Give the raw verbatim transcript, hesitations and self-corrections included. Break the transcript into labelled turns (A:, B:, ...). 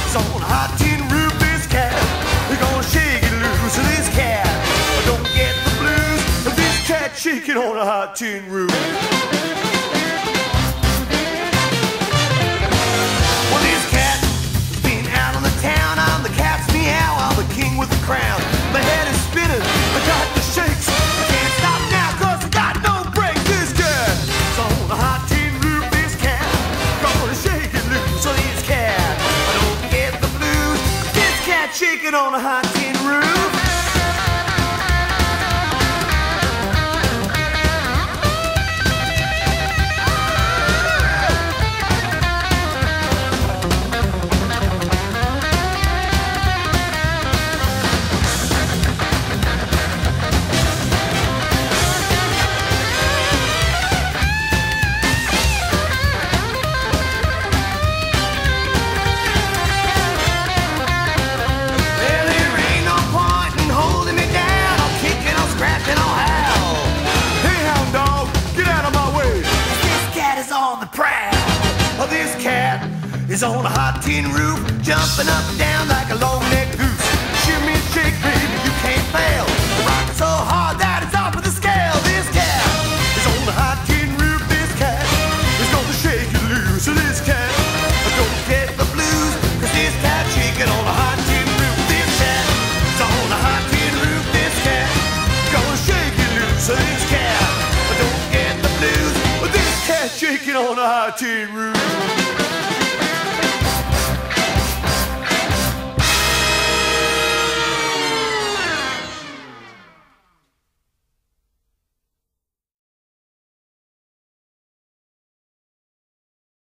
A: It's on a hot tin roof, this cat. We're gonna shake it loose, this cat. Don't get the blues, this cat shaking on a hot tin roof. Well, this cat has been out on the town. I'm the cat's meow, I'm the king with the crown. My head is spinning, I got the shakes. I can't stop now, cause I got no brakes. This cat is on a hot tin roof, this cat. Gonna shake it loose, so this cat. I don't get the blues, this cat shaking on a hot tin roof. This cat is on a hot tin roof, jumping up and down like a long-necked goose. Shimmy and shake, baby, you can't fail. Rocking so hard that it's off of the scale. This cat is on a hot tin roof. This cat is gonna shake you loose. This cat don't get the blues, cause this cat shaking on a hot tin roof. This cat is on a hot tin roof. This cat gonna shake you loose. This cat don't get the blues, but this cat shaking on a hot tin roof.